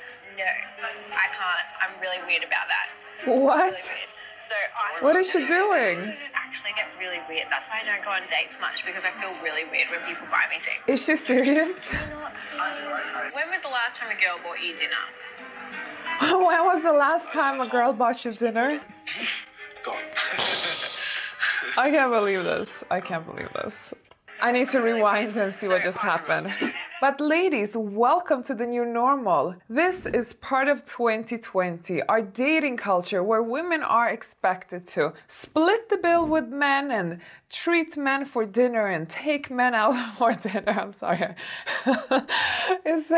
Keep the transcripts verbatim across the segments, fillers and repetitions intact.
No, I can't. I'm really weird about that. What? Really weird. So I What is she doing? actually get really weird. That's why I don't go on dates much, because I feel really weird when people buy me things. Is she serious? When was the last time a girl bought you dinner? When was the last time a girl bought you dinner? Gone. I can't believe this. I can't believe this. I need to rewind and see what just happened. But ladies, welcome to the new normal. This is part of twenty twenty, our dating culture where women are expected to split the bill with men and treat men for dinner and take men out for dinner. I'm sorry. it's,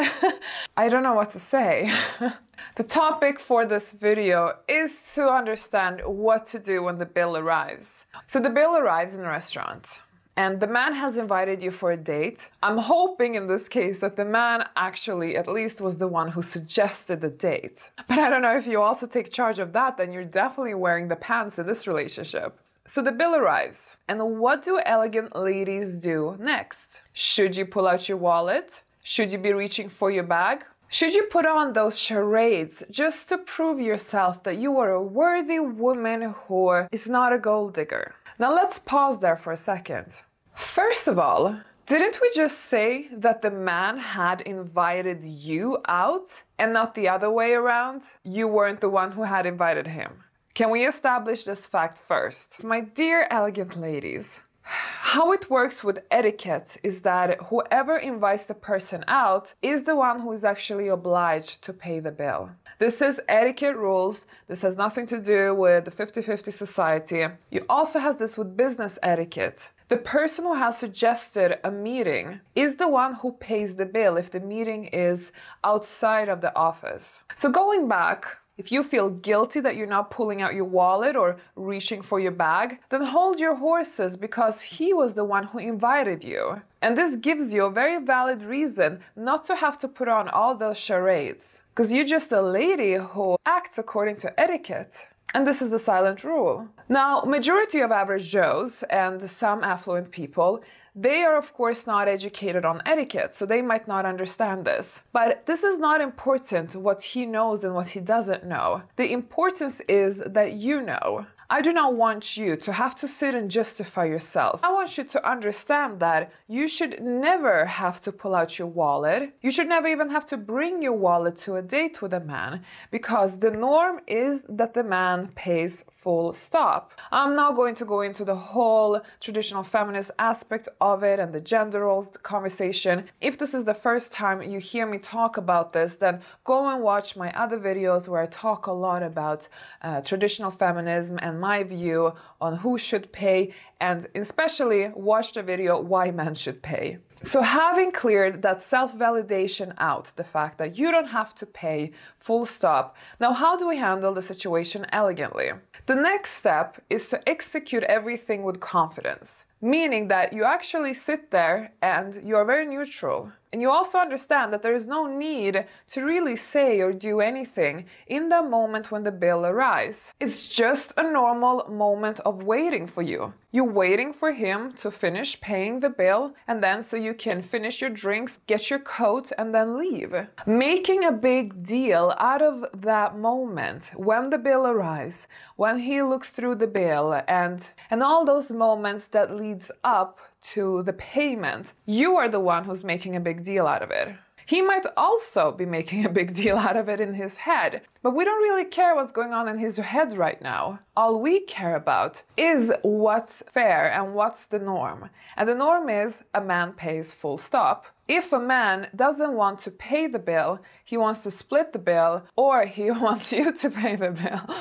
I don't know what to say. The topic for this video is to understand what to do when the bill arrives. So the bill arrives in a restaurant, and the man has invited you for a date. I'm hoping in this case that the man actually at least was the one who suggested the date. But I don't know if you also take charge of that, then you're definitely wearing the pants in this relationship. So the bill arrives, and what do elegant ladies do next? Should you pull out your wallet? Should you be reaching for your bag? Should you put on those charades just to prove yourself that you are a worthy woman who is not a gold digger? Now let's pause there for a second. First of all, didn't we just say that the man had invited you out and not the other way around? You weren't the one who had invited him. Can we establish this fact first? My dear elegant ladies, how it works with etiquette is that whoever invites the person out is the one who is actually obliged to pay the bill. This is etiquette rules. This has nothing to do with the fifty fifty society. You also have this with business etiquette. The person who has suggested a meeting is the one who pays the bill if the meeting is outside of the office. So going back, if you feel guilty that you're not pulling out your wallet or reaching for your bag, then hold your horses, because he was the one who invited you. And this gives you a very valid reason not to have to put on all those charades, because you're just a lady who acts according to etiquette. And this is the silent rule. Now, majority of average Joes and some affluent people, they are of course not educated on etiquette, so they might not understand this. But this is not important what he knows and what he doesn't know. The importance is that you know. I do not want you to have to sit and justify yourself. I want you to understand that you should never have to pull out your wallet. You should never even have to bring your wallet to a date with a man, because the norm is that the man pays full stop. I'm not going to go into the whole traditional feminist aspect of it and the gender roles conversation. If this is the first time you hear me talk about this, then go and watch my other videos where I talk a lot about uh, traditional feminism and my view on who should pay, and especially watch the video why men should pay. So having cleared that self-validation out, the fact that you don't have to pay, full stop, now how do we handle the situation elegantly? The next step is to execute everything with confidence, meaning that you actually sit there and you are very neutral. And you also understand that there is no need to really say or do anything in the moment when the bill arrives. It's just a normal moment of waiting for you. You're waiting for him to finish paying the bill, and then so you can finish your drinks, get your coat, and then leave. Making a big deal out of that moment when the bill arrives, when he looks through the bill, and, and all those moments that leads up to the payment, you are the one who's making a big deal out of it. He might also be making a big deal out of it in his head, but we don't really care what's going on in his head right now. All we care about is what's fair and what's the norm. And the norm is a man pays full stop. If a man doesn't want to pay the bill, he wants to split the bill, or he wants you to pay the bill.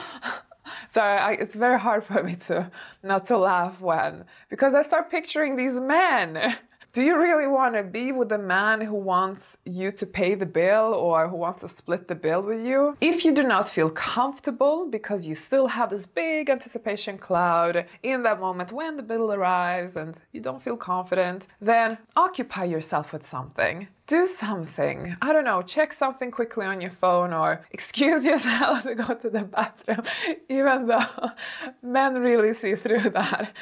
Sorry, I, it's very hard for me to not to laugh when, because I start picturing these men. Do you really want to be with a man who wants you to pay the bill or who wants to split the bill with you? If you do not feel comfortable because you still have this big anticipation cloud in that moment when the bill arrives and you don't feel confident, then occupy yourself with something. Do something. I don't know, check something quickly on your phone or excuse yourself to go to the bathroom, even though men really see through that.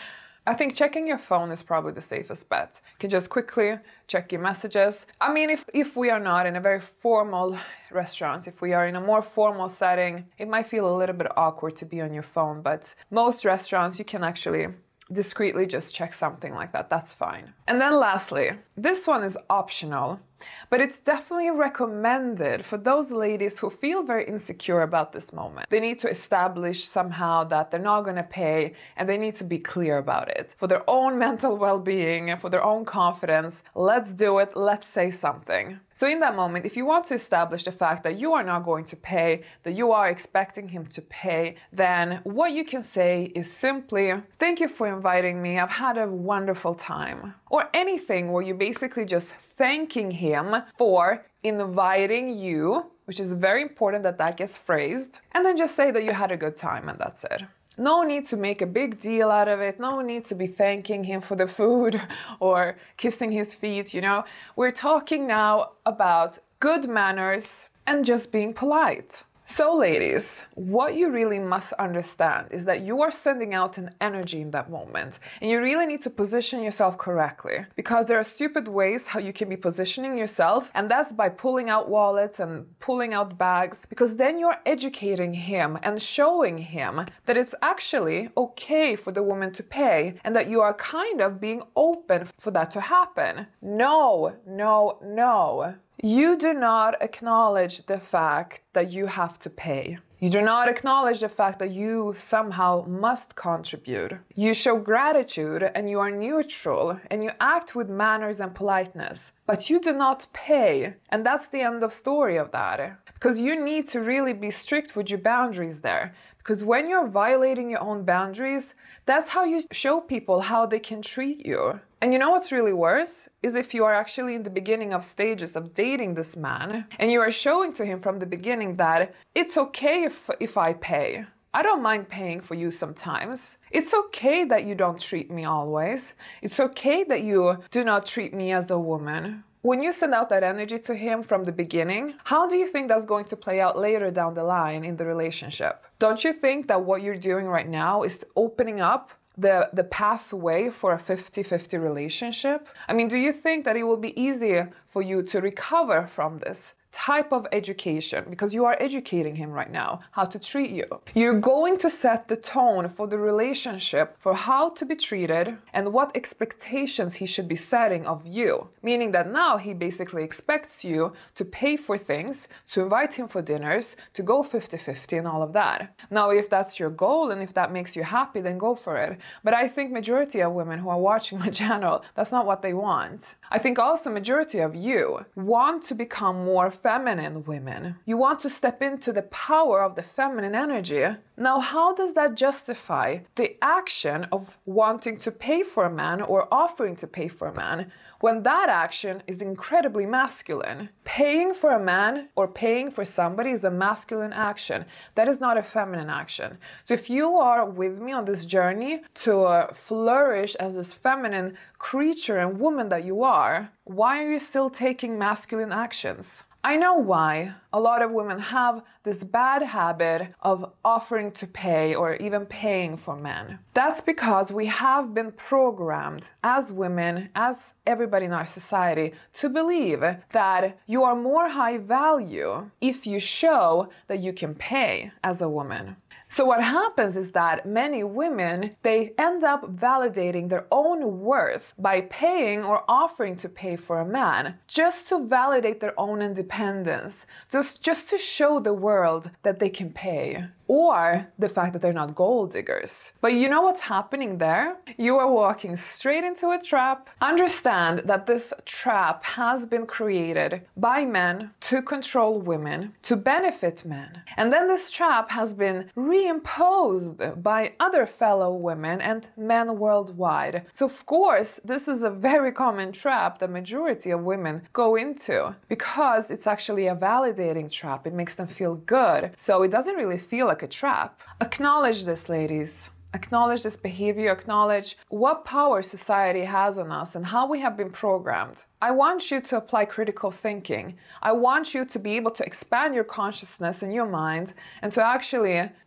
I think checking your phone is probably the safest bet. You can just quickly check your messages. I mean, if, if we are not in a very formal restaurant, if we are in a more formal setting, it might feel a little bit awkward to be on your phone, but most restaurants you can actually discreetly just check something like that. That's fine. And then lastly, this one is optional, but it's definitely recommended for those ladies who feel very insecure about this moment. They need to establish somehow that they're not going to pay, and they need to be clear about it. For their own mental well-being and for their own confidence, let's do it. Let's say something. So in that moment, if you want to establish the fact that you are not going to pay, that you are expecting him to pay, then what you can say is simply, thank you for inviting me. I've had a wonderful time. Or anything where you're basically just thanking him for inviting you, which is very important that that gets phrased. And then just say that you had a good time and that's it. No need to make a big deal out of it. No need to be thanking him for the food or kissing his feet, you know. We're talking now about good manners and just being polite. So ladies, what you really must understand is that you are sending out an energy in that moment, and you really need to position yourself correctly, because there are stupid ways how you can be positioning yourself, and that's by pulling out wallets and pulling out bags, because then you're educating him and showing him that it's actually okay for the woman to pay and that you are kind of being open for that to happen. No, no, no. You do not acknowledge the fact that you have to pay. You do not acknowledge the fact that you somehow must contribute. You show gratitude and you are neutral and you act with manners and politeness, but you do not pay. And that's the end of story of that. Because you need to really be strict with your boundaries there. Because when you're violating your own boundaries, that's how you show people how they can treat you. And you know what's really worse? Is if you are actually in the beginning of stages of dating this man and you are showing to him from the beginning that it's okay if, if I pay. I don't mind paying for you sometimes. It's okay that you don't treat me always. It's okay that you do not treat me as a woman. When you send out that energy to him from the beginning, how do you think that's going to play out later down the line in the relationship? Don't you think that what you're doing right now is opening up the, the pathway for a fifty-fifty relationship? I mean, do you think that it will be easier for you to recover from this type of education, because you are educating him right now how to treat you? You're going to set the tone for the relationship for how to be treated and what expectations he should be setting of you, meaning that now he basically expects you to pay for things, to invite him for dinners, to go fifty-fifty and all of that. Now, if that's your goal and if that makes you happy, then go for it. But I think majority of women who are watching my channel, that's not what they want. I think also majority of you want to become more feminine women. You want to step into the power of the feminine energy. Now, how does that justify the action of wanting to pay for a man or offering to pay for a man when that action is incredibly masculine? Paying for a man or paying for somebody is a masculine action. That is not a feminine action. So if you are with me on this journey to uh, flourish as this feminine creature and woman that you are, why are you still taking masculine actions? I know why. A lot of women have this bad habit of offering to pay or even paying for men. That's because we have been programmed as women, as everybody in our society, to believe that you are more high value if you show that you can pay as a woman. So what happens is that many women, they end up validating their own worth by paying or offering to pay for a man just to validate their own independence, just, just to show the world that they can pay. Or the fact that they're not gold diggers. But you know what's happening there? You are walking straight into a trap. Understand that this trap has been created by men to control women, to benefit men. And then this trap has been reimposed by other fellow women and men worldwide. So of course, this is a very common trap the majority of women go into, because it's actually a validating trap. It makes them feel good. So it doesn't really feel like a trap. Acknowledge this, ladies. Acknowledge this behavior. Acknowledge what power society has on us and how we have been programmed. I want you to apply critical thinking. I want you to be able to expand your consciousness and your mind and to actually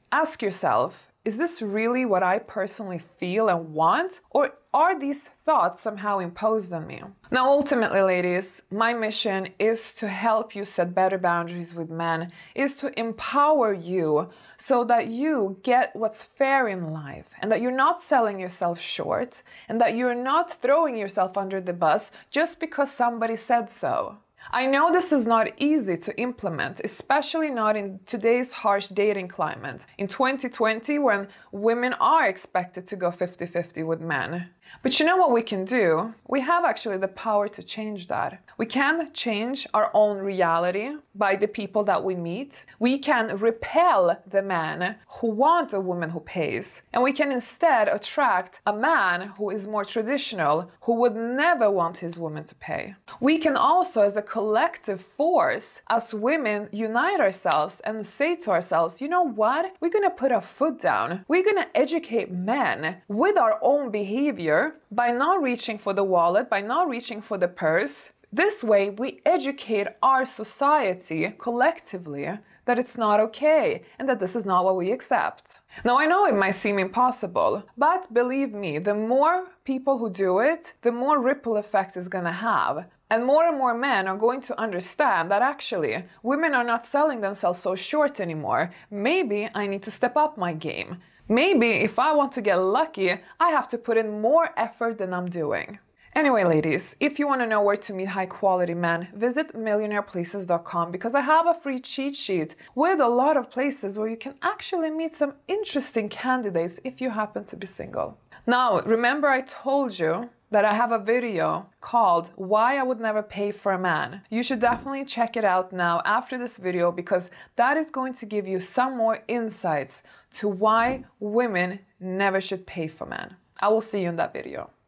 Ask yourself, is this really what I personally feel and want? Or are these thoughts somehow imposed on me? Now, ultimately, ladies, my mission is to help you set better boundaries with men, is to empower you so that you get what's fair in life and that you're not selling yourself short and that you're not throwing yourself under the bus just because somebody said so. I know this is not easy to implement, especially not in today's harsh dating climate, in twenty twenty when women are expected to go fifty fifty with men. But you know what we can do? We have actually the power to change that. We can change our own reality by the people that we meet. We can repel the men who want a woman who pays. And we can instead attract a man who is more traditional, who would never want his woman to pay. We can also, as a collective force, as women, unite ourselves and say to ourselves, you know what? We're gonna put our foot down. We're gonna educate men with our own behavior by not reaching for the wallet, by not reaching for the purse. This way, we educate our society collectively that it's not okay and that this is not what we accept. Now, I know it might seem impossible, but believe me, the more people who do it, the more ripple effect it's gonna have. And more and more men are going to understand that actually women are not selling themselves so short anymore. Maybe I need to step up my game. Maybe if I want to get lucky, I have to put in more effort than I'm doing. Anyway, ladies, if you want to know where to meet high quality men, visit millionaire places dot com because I have a free cheat sheet with a lot of places where you can actually meet some interesting candidates if you happen to be single. Now, remember I told you that I have a video called Why I Would Never Pay for a Man. You should definitely check it out now after this video because that is going to give you some more insights to why women never should pay for men. I will see you in that video.